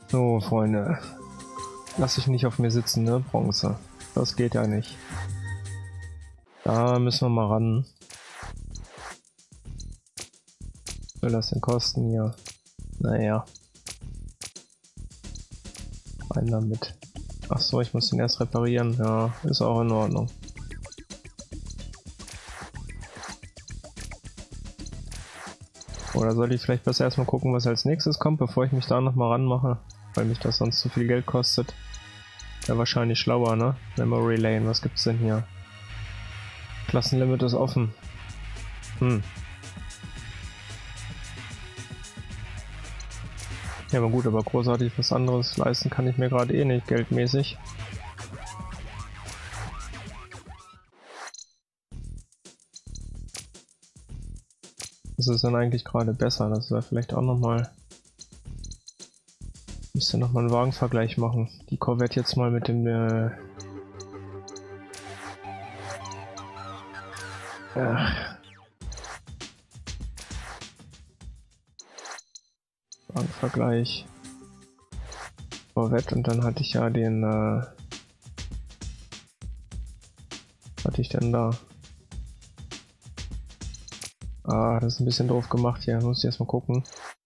So, Freunde. Lass dich nicht auf mir sitzen, ne? Bronze. Das geht ja nicht. Da müssen wir mal ran. Was soll das denn kosten hier? Naja. Rein damit. Ach so, ich muss den erst reparieren. Ja, ist auch in Ordnung. Oder sollte ich vielleicht besser erstmal gucken, was als nächstes kommt, bevor ich mich da nochmal ranmache? Weil mich das sonst zu viel Geld kostet. Wäre wahrscheinlich schlauer, ne? Memory Lane, was gibt's denn hier? Klassenlimit ist offen. Ja, aber gut, aber großartig was anderes leisten kann ich mir gerade eh nicht, geldmäßig. Was ist denn eigentlich gerade besser? Das wäre vielleicht auch nochmal... Müsste nochmal einen Wagenvergleich machen. Die Corvette jetzt mal mit dem... Wagenvergleich. Corvette und dann hatte ich ja den... hatte ich denn da? Ah, das ist ein bisschen doof gemacht hier. Muss ich erstmal gucken.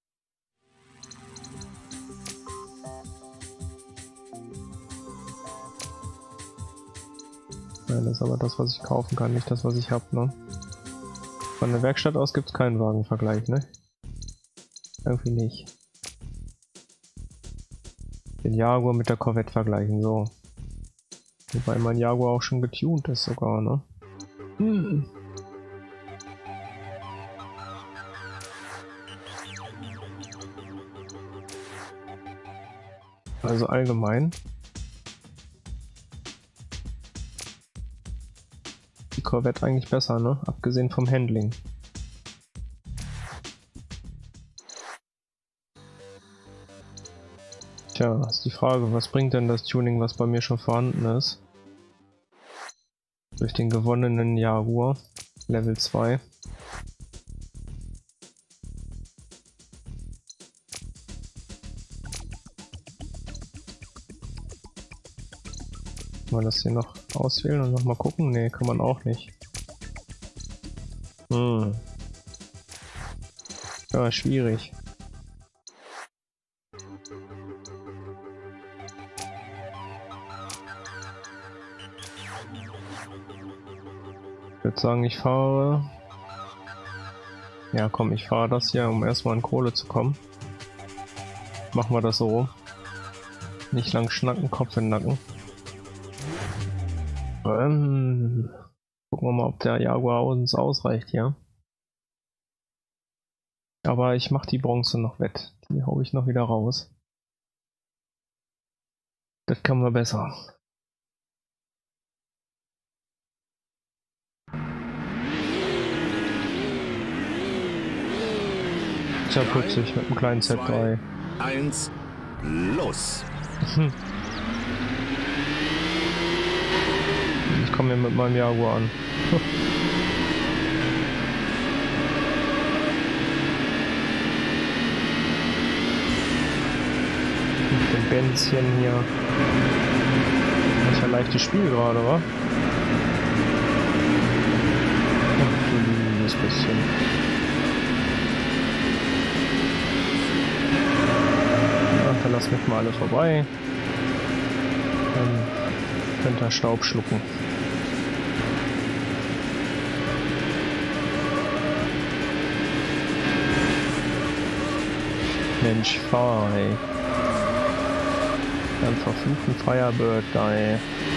Ja, das ist aber das, was ich kaufen kann, nicht das, was ich habe, ne? Von der Werkstatt aus gibt es keinen Wagenvergleich, ne? Irgendwie nicht. Den Jaguar mit der Corvette vergleichen, so. Wobei mein Jaguar auch schon getuned ist sogar, ne? Also allgemein. Die Corvette eigentlich besser, ne? Abgesehen vom Handling. Tja, ist die Frage, was bringt denn das Tuning, was bei mir schon vorhanden ist? Durch den gewonnenen Jaguar, Level 2. Kann man das hier noch auswählen und nochmal gucken? Ne, kann man auch nicht. Ja, schwierig. Ich würde sagen, ich fahre... Ja komm, ich fahre das hier, um erstmal in Kohle zu kommen. Machen wir das so. Nicht lang schnacken, Kopf in den Nacken. Gucken wir mal, ob der Jaguar uns ausreicht hier. Aber ich mache die Bronze noch wett. Die hau ich noch wieder raus. Das kann man besser. Tja, putzig mit einem kleinen Z3. 1, los! Ich komme hier mit meinem Jaguar an. Mit dem Benzchen hier. Das ist ja leichtes Spiel gerade, wa? Ach du liebes bisschen. Ja, verlass mich mal alle vorbei. Dann könnt ihr Staub schlucken. Mensch, fahr, ey. Dann verfluchten Firebird da, ey.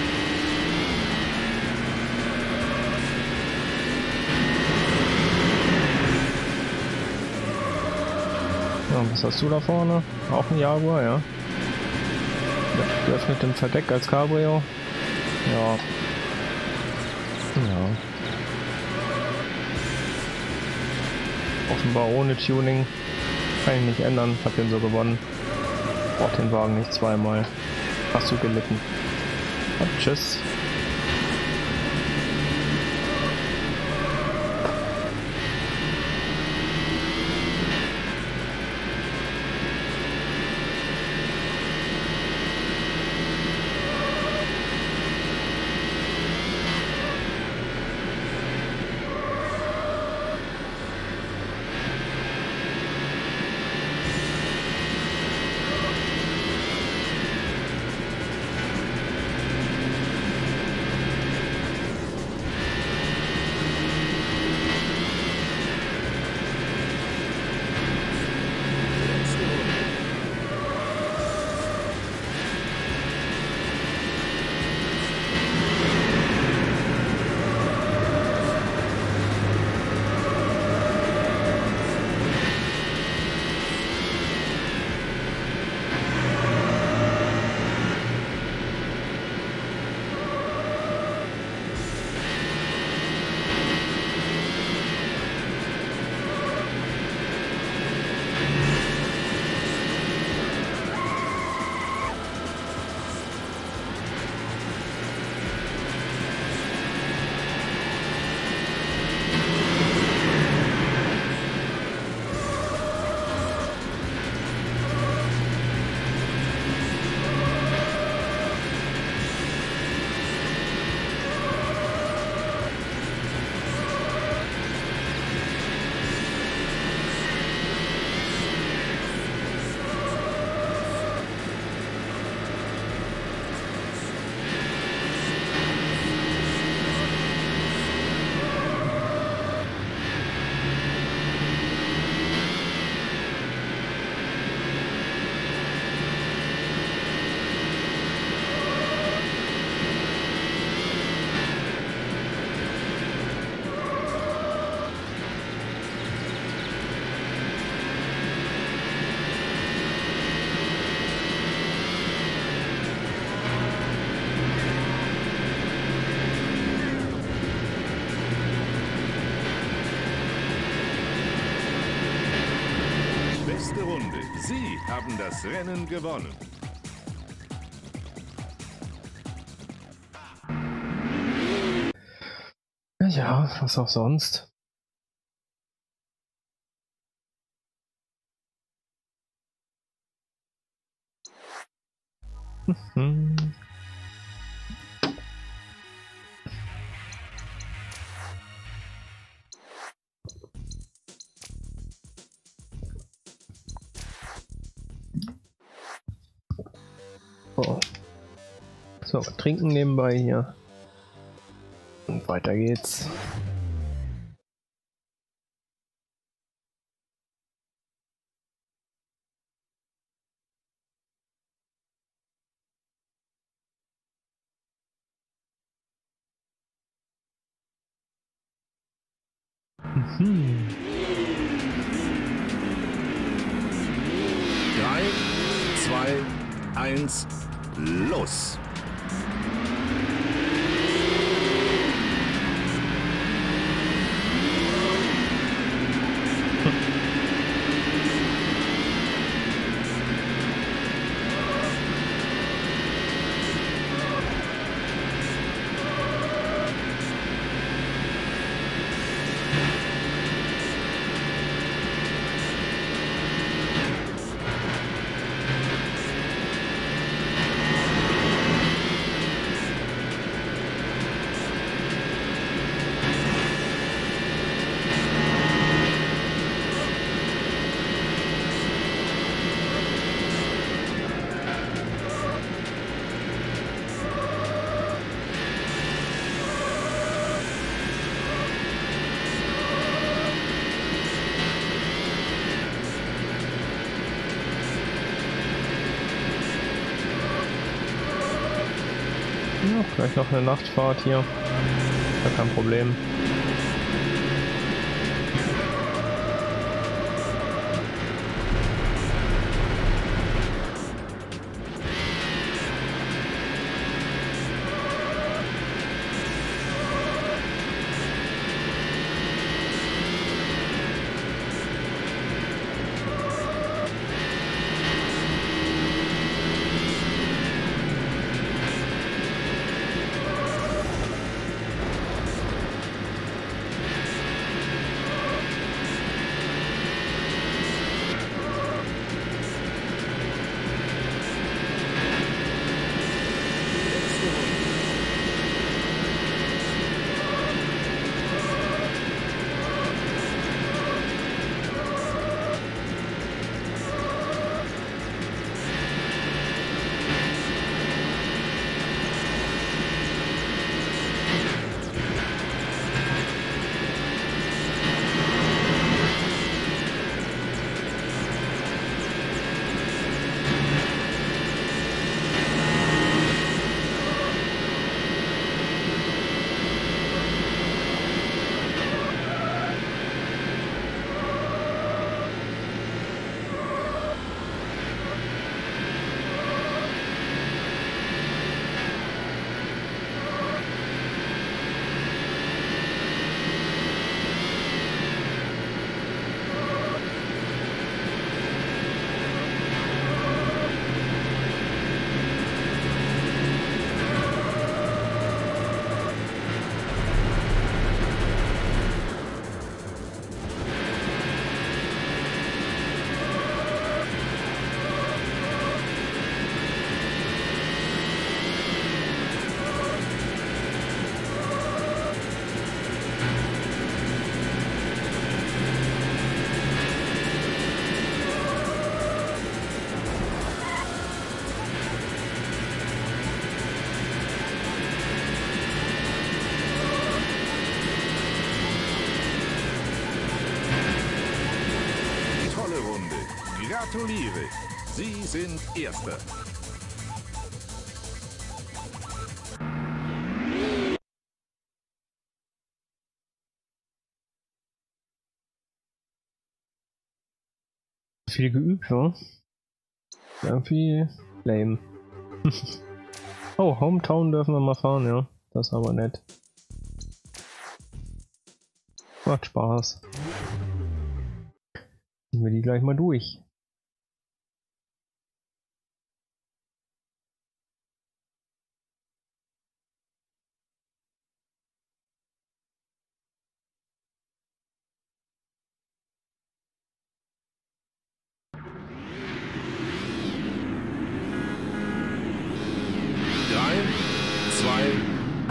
Ja, was hast du da vorne? Auch ein Jaguar, ja? Mit geöffnetem Verdeck als Cabrio? Ja. Ja. Offenbar ohne Tuning. Kann ich nicht ändern, hab den so gewonnen. Brauch den Wagen nicht zweimal. Hast du gelitten. Und tschüss. haben das Rennen gewonnen. Ja, was auch sonst. Oh. So, trinken nebenbei hier. Und weiter geht's. Mhm. 3, 2, 1, los! Ja, vielleicht noch eine Nachtfahrt hier. Ja, kein Problem. Gratuliere, Sie sind Erster. Viel geübt, ja? Irgendwie lame. Oh, Hometown dürfen wir mal fahren, ja. Das ist aber nett. Macht Spaß. Ziehen wir die gleich mal durch.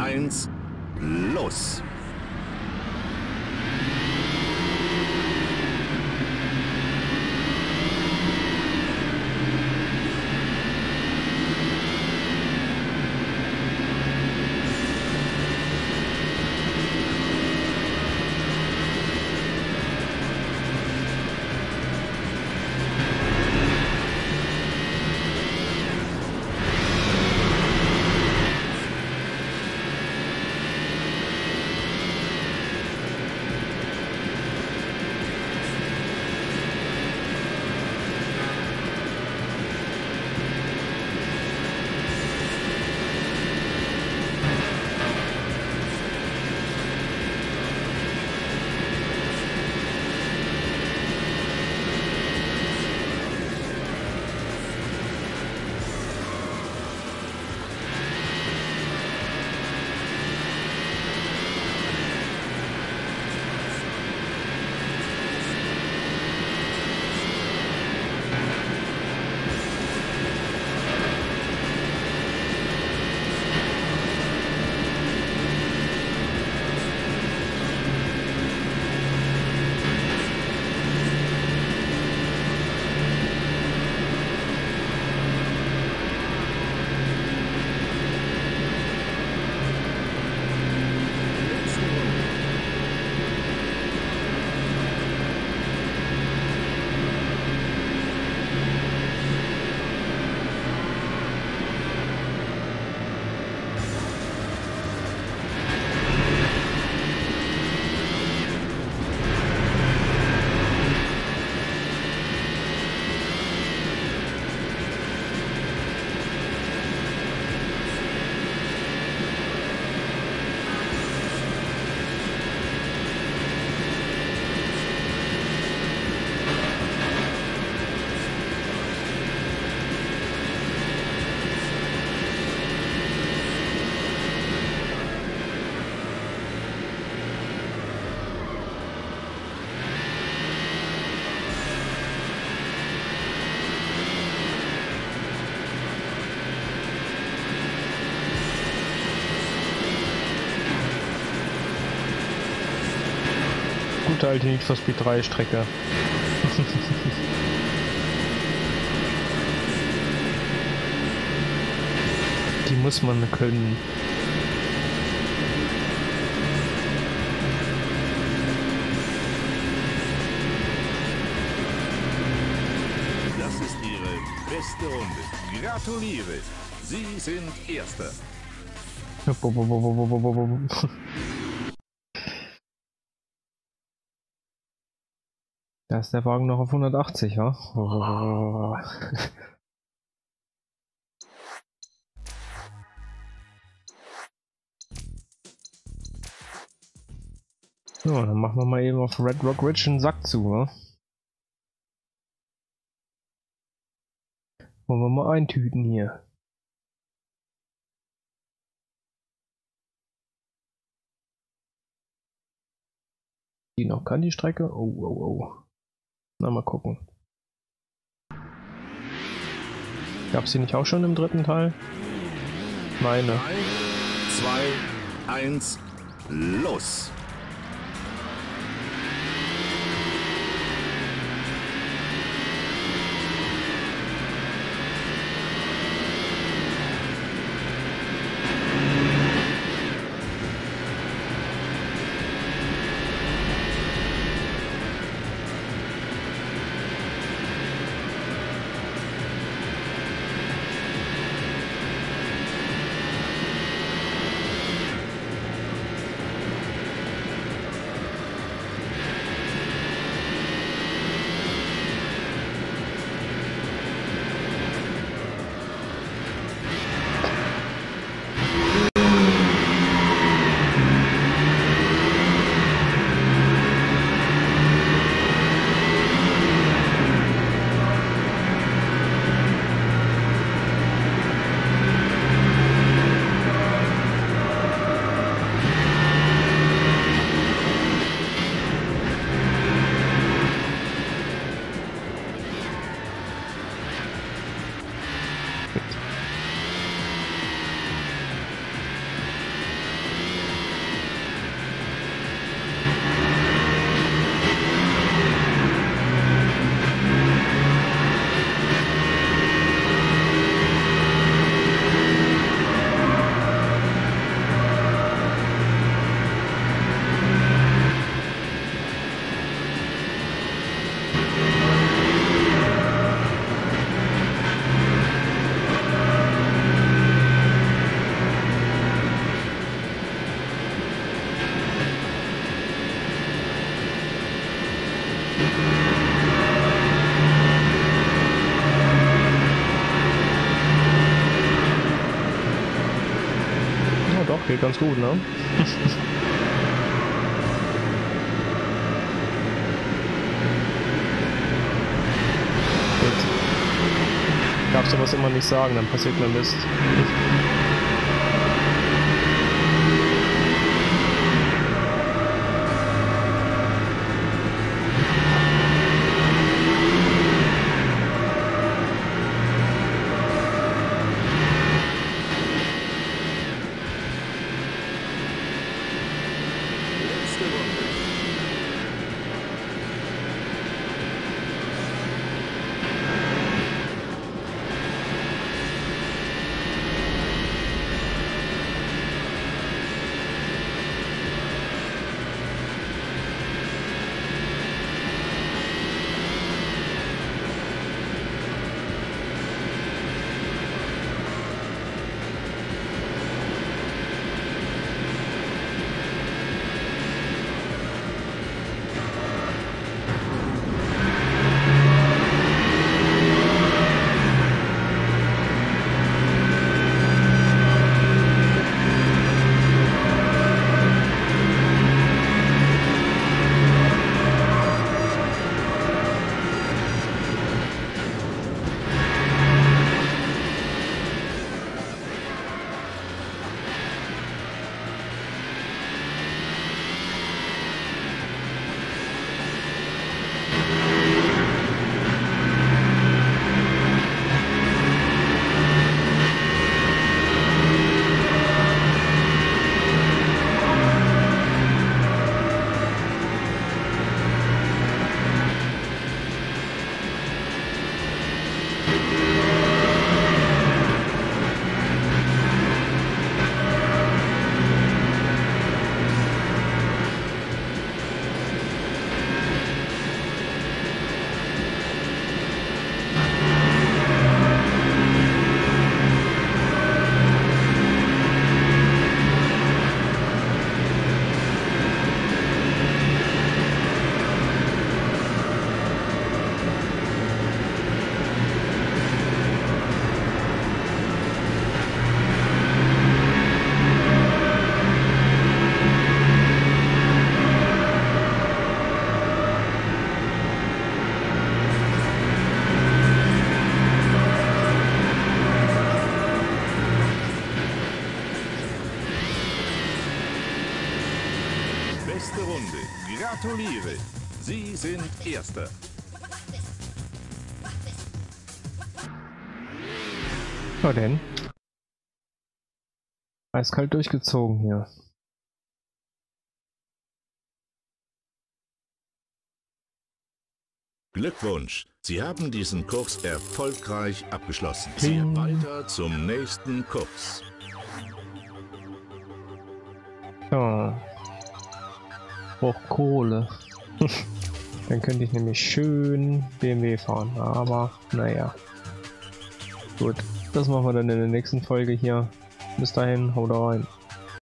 1, los! Gute alte Need for Speed 3 Strecke. Die muss man können. Das ist Ihre beste Runde. Gratuliere. Sie sind Erster. Da ist der Wagen noch auf 180, wa? So, dann machen wir mal eben auf Red Rock Ridge einen Sack zu, wa? Wollen wir mal eintüten hier. Die noch kann die Strecke? Oh, oh, oh. Na, mal gucken. Gab's die nicht auch schon im dritten Teil? Meine. 3, 2, 1, los! Geht ganz gut, ne? Darf sowas immer nicht sagen, dann passiert mir Mist. Beste Runde. Gratuliere. Sie sind Erster. Na denn. Eiskalt durchgezogen hier. Glückwunsch. Sie haben diesen Kurs erfolgreich abgeschlossen. Ziehen weiter zum nächsten Kurs. Ja. Braucht Kohle. Dann könnte ich nämlich schön BMW fahren, aber naja. Gut, das machen wir dann in der nächsten Folge hier. Bis dahin, haut rein.